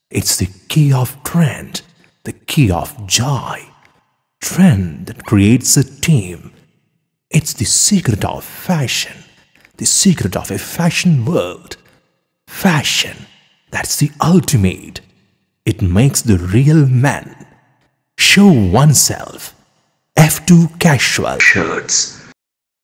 It's the key of trend, the key of joy. Trend that creates a team. It's the secret of fashion, the secret of a fashion world. Fashion, that's the ultimate. It makes the real man show oneself. F2 Casual shirts,